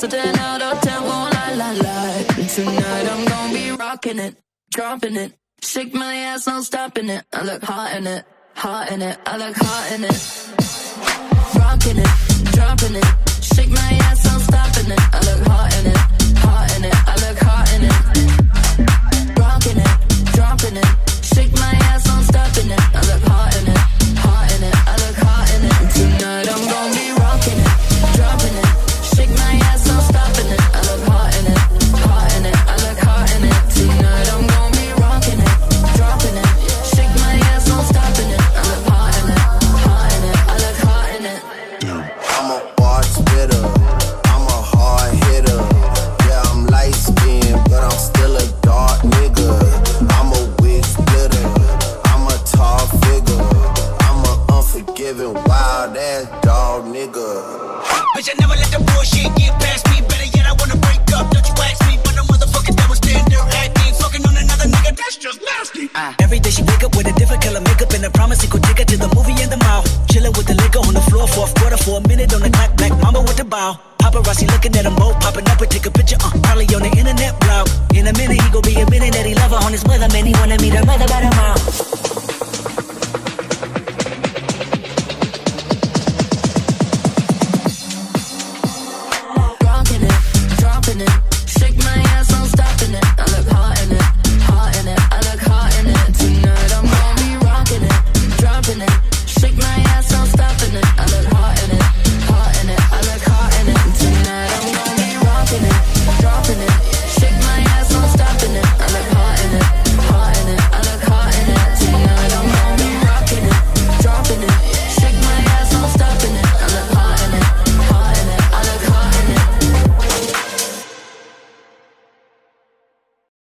So 10 out of 10 won't lie. And tonight I'm gonna be rocking it, dropping it. Shake my ass, I'm stopping it. I look hot in it, hot in it. I look hot in it. Rocking it, dropping it. Shake my ass, I'm stopping it. I look hot in it, hot in it. I look hot in it. Rocking it, dropping it. Shake my ass, I'm stopping it. I look hot in it, hot in it. I look hot in it. And tonight I'm gonna be rocking it, dropping it. Shake my ass, I'm stopping it. I look hot in it, hot in it. I look hot in it. Tonight I'm gonna be rocking it, dropping it. Shake my ass, I'm stopping it. I look hot in it, hot in it. I look hot in it. I'm a bar spitter, I'm a hard hitter. Yeah, I'm light skinned, but I'm still a dark nigga. I'm a wig splitter, I'm a tall figure. I'm a unforgiving, wild ass dog nigga. Bitch, I never let the bullshit get past me. Better yet, I wanna break up, don't you ask me. But no motherfucking devil stand there acting. Fucking on another nigga, that's just nasty. Every day she wake up with a different color makeup and a promise he could take her to the movie in the mall. Chilling with the liquor on the floor, fourth quarter for a minute on the clock, black mama with the bow. Paparazzi looking at them both, popping up and take a picture, probably on the internet blog. In a minute he gon' be admitting that he love her on his mother, man, he wanna meet her mother by tomorrow.